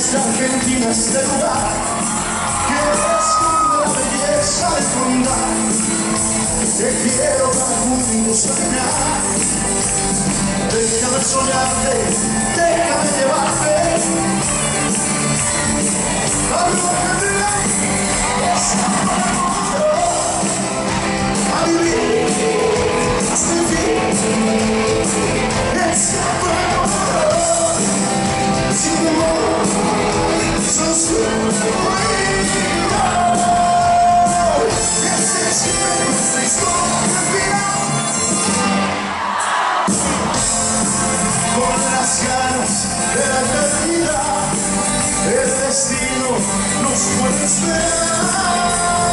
Argentina, este lugar que esconde la belleza de tu andar. Te quiero para juntos caminar. Déjame soñarte, déjame llevarte a vivir hasta el fin. Escapo de amor, sin temor. Con las ganas de la eternidad, el destino nos puede esperar.